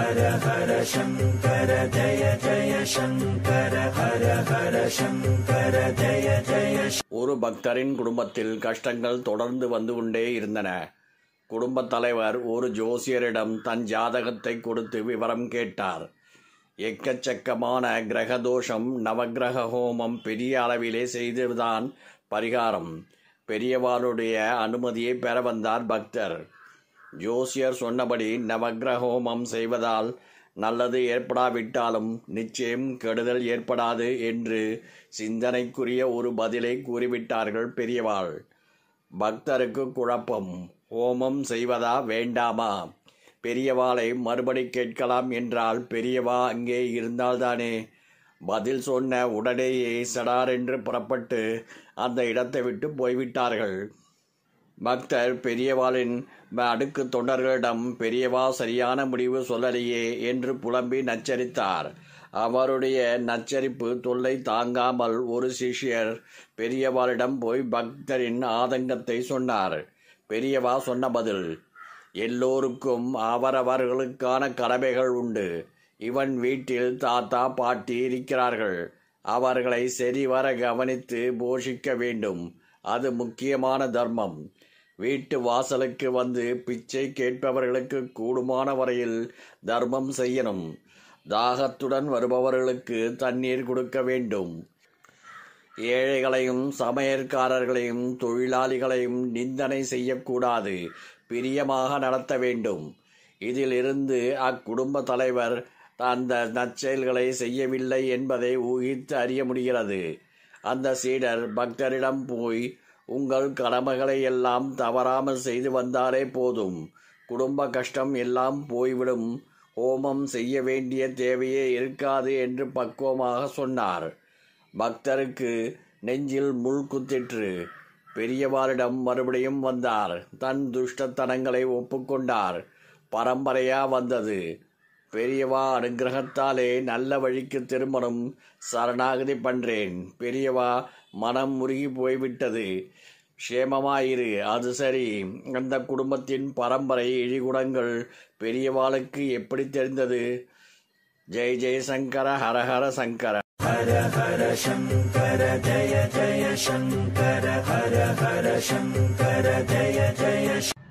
ஹர ஹர சங்கர ஜய ஜய சங்கர ஹர ஹர சங்கர ஜய ஜய. ஒரு பக்தரின் குடும்பத்தில் கஷ்டங்கள் தொடர்ந்து வந்து கொண்டே இருந்தன. குடும்பத் தலைவர் ஒரு ஜோசியரிடம் தன் ஜாதகத்தை கொடுத்து விவரம் கேட்டார். எக்கச்சக்கமான கிரகதோஷம், நவக்கிரக ஹோமம் பெரிய அளவிலே செய்துதான் பரிகாரம். பெரியவாளுடைய அனுமதியை பெற வந்தார் பக்தர். ஜோசியர் சொன்னபடி நவக்கிரக ஹோமம் செய்வதால் நல்லது ஏற்படாவிட்டாலும் நிச்சயம் கெடுதல் ஏற்படாது என்று சிந்தனைக்குரிய ஒரு பதிலை கூறிவிட்டார்கள் பெரியவாள். பக்தருக்கு குழப்பம். ஹோமம் செய்வதா வேண்டாமா? பெரியவாளை மறுபடி கேட்கலாம் என்றால் பெரியவா அங்கே இருந்தால்தானே. பதில் சொன்ன உடனேயே சடார் என்று புறப்பட்டு அந்த இடத்தை விட்டு போய்விட்டார்கள். பக்தர் பெரியவாளின் அடுக்கு தொண்டர்களிடம் பெரியவா சரியான முடிவு சொல்லலையே என்று புலம்பி நச்சரித்தார். அவருடைய நச்சரிப்பு தொல்லை தாங்காமல் ஒரு சிஷ்யர் பெரியவாளிடம் போய் பக்தரின் ஆதங்கத்தை சொன்னார். பெரியவா சொன்ன பதில்: எல்லோருக்கும் அவரவர்களுக்கான கடமைகள் உண்டு. இவன் வீட்டில் தாத்தா பாட்டி இருக்கிறார்கள். அவர்களை சரிவர கவனித்து போஷிக்க வேண்டும். அது முக்கியமான தர்மம். வீட்டு வாசலுக்கு வந்து பிச்சை கேட்பவர்களுக்கு கூடுமான வரையில் தர்மம் செய்யணும். தாகத்துடன் வருபவர்களுக்கு தண்ணீர் கொடுக்க வேண்டும். ஏழைகளையும் சமையற்காரர்களையும் தொழிலாளிகளையும் நிந்தனை செய்யக்கூடாது. பிரியமாக நடத்த வேண்டும். இதிலிருந்து அக்குடும்ப தலைவர் அந்த நற்செயல்களை செய்யவில்லை என்பதை ஊகித்து அறிய முடிகிறது. அந்த சீடர் பக்தரிடம் போய், உங்கள் கடமைகளை எல்லாம் தவறாமல் செய்து வந்தாலே போதும், குடும்ப கஷ்டம் எல்லாம் போய்விடும், ஹோமம் செய்ய வேண்டிய தேவையே இருக்காது என்று பக்குவமாக சொன்னார். பக்தருக்கு நெஞ்சில் முள் குத்திற்று. பெரியவாரிடம் மறுபடியும் வந்தார். தன் துஷ்டத்தனங்களை ஒப்புக்கொண்டார். பரம்பரையா வந்தது. பெரியவா அனுகிரகத்தாலே நல்ல வழிக்கு திரும்பணும், சரணாகதி பண்றேன். பெரியவா மனம் முருகி போய்விட்டது. க்ஷேமமாயிரு. அது சரி, அந்த குடும்பத்தின் பரம்பரை இழிகுணங்கள் பெரியவாளுக்கு எப்படி தெரிந்தது? ஜெய ஜெய சங்கர ஹர ஹர சங்கர. ஹர ஹர சங்கர ஜய ஜய சங்கர ஹர ஹர சங்கர ஜய ஜய.